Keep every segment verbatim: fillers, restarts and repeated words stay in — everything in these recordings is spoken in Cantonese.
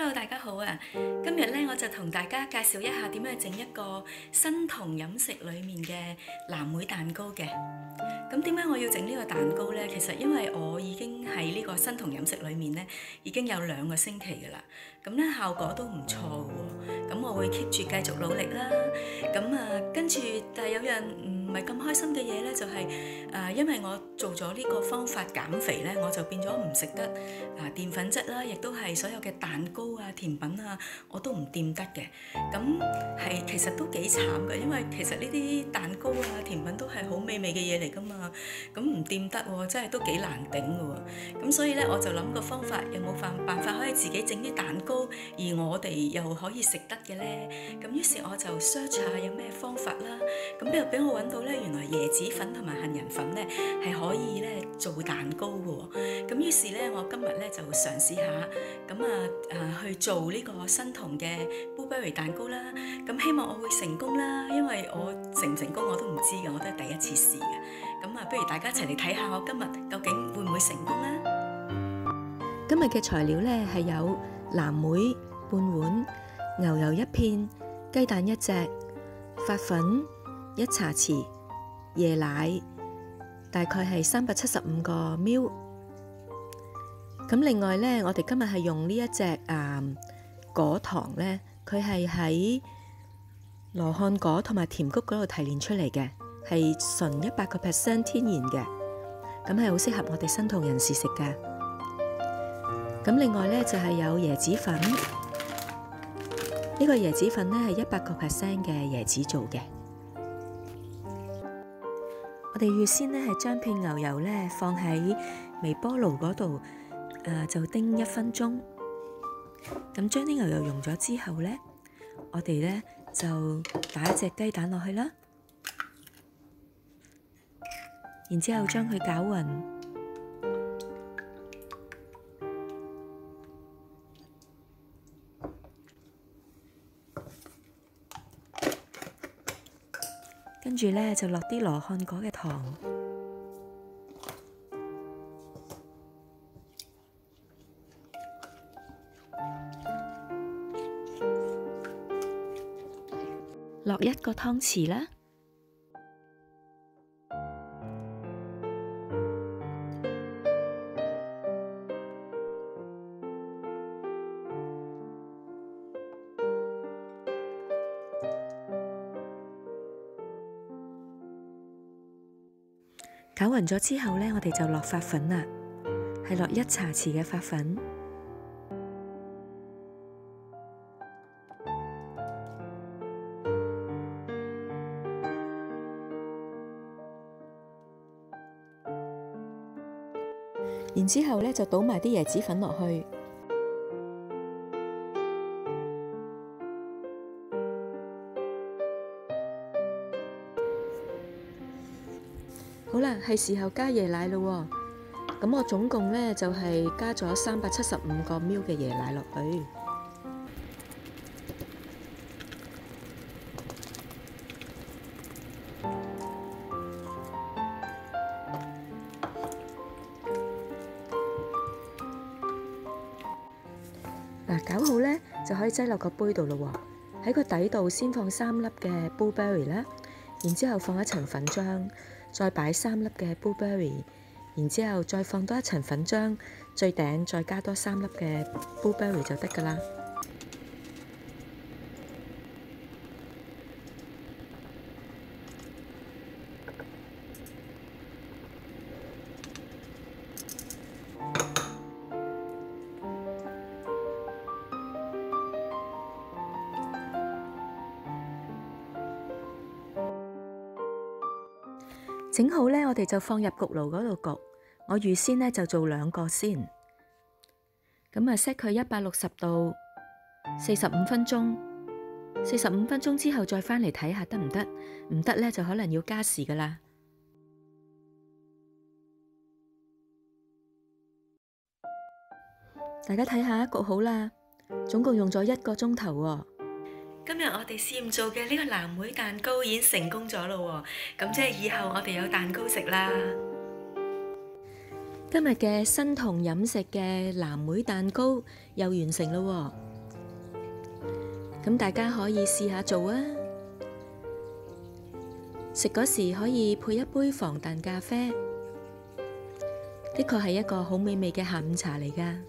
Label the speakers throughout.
Speaker 1: Hello，大家好啊！今日咧我就同大家介紹一下點樣整一個生酮飲食裡面嘅藍莓蛋糕嘅。咁點解我要整呢個蛋糕呢？其實因為我已經喺呢個生酮飲食裡面咧已經有兩個星期㗎啦，咁咧效果都唔錯嘅喎。咁我會 keep 住繼續努力啦。咁啊，跟住但係有樣唔係咁開心嘅嘢咧，就係、是、誒、呃，因為我做咗呢個方法減肥咧，我就變咗唔食得啊、呃、澱粉質啦，亦都係所有嘅蛋糕啊、甜品啊，我都唔掂得嘅。咁係其實都幾慘嘅，因為其實呢啲蛋糕啊、甜品都係好美味嘅嘢嚟㗎嘛。咁唔掂得喎，真係都幾難頂㗎喎。咁所以咧，我就諗個方法，有冇辦辦法可以自己整啲蛋糕，而我哋又可以食得嘅咧？咁於是我就 search 下有咩方法啦。咁俾俾我揾到咧，原來椰子粉同埋杏仁粉咧係可以咧做蛋糕嘅喎。咁於是咧，我今日咧就嘗試下，咁啊啊去做呢個生酮嘅 blueberry 蛋糕啦。咁希望我會成功啦，因為我成唔成功我都唔知嘅，我都係第一次試嘅。咁啊，不如大家一齊嚟睇下我今日究竟會唔會成功啦？
Speaker 2: 今日嘅材料咧係有藍莓半碗、牛油一片、雞蛋一隻、發粉一茶匙、椰奶大概係三百七十五個 ml。咁另外咧，我哋今日係用呢一隻啊果糖咧，佢係喺羅漢果同埋甜菊嗰度提煉出嚟嘅，係純一百個 percent 天然嘅，咁係好適合我哋生酮人士食嘅。咁另外咧就係有椰子粉，呢個椰子粉咧係一百個 percent 嘅椰子做嘅。我哋預先咧係將片牛油咧放喺微波爐嗰度，誒就叮一分鐘。咁將啲牛油溶咗之後咧，我哋咧就打一隻雞蛋落去啦，然之後將佢攪勻。跟住咧就落啲羅漢果嘅糖，落一個湯匙啦。攪勻咗之後呢，我哋就落發粉啦，係落一茶匙嘅發粉。然之後呢，就倒埋啲椰子粉落去。好啦，係時候加椰奶咯喎。咁我總共咧就係加咗三百七十五個 ml 嘅椰奶落去。嗱，攪好咧就可以擠落個杯度咯喎。喺個底度先放三粒嘅 blueberry 啦，然之後放一層粉漿。再擺三粒嘅 blueberry， 然之後再放多一層粉漿，最頂再加多三粒嘅 blueberry 就得㗎啦。整好呢，我哋就放入焗爐嗰度焗。我預先呢就做兩個先，咁啊 set 佢一百六十度，四十五分鐘。四十五分鐘之後再返嚟睇下得唔得？唔得呢就可能要加時㗎喇。大家睇下，焗好啦，總共用咗一個鐘頭喎。
Speaker 1: 今日我哋試驗做嘅呢個藍莓蛋糕已經成功咗咯喎，咁即係以後我哋有蛋糕食啦。
Speaker 2: 今日嘅生酮飲食嘅藍莓蛋糕又完成咯喎。 咁大家可以試下做啊！食嗰時可以配一杯防彈咖啡，的確係一個好美味嘅下午茶嚟㗎。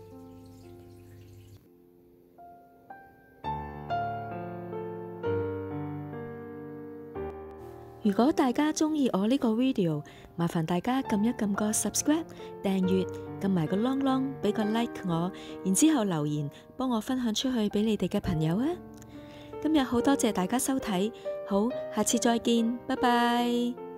Speaker 2: 如果大家鍾意我呢個 video， 麻煩大家撳一撳個 subscribe 訂閱，撳埋個 long long 俾個 like 我，然之後留言幫我分享出去俾你哋嘅朋友啊！今日好多謝大家收睇，好，下次再見，拜拜。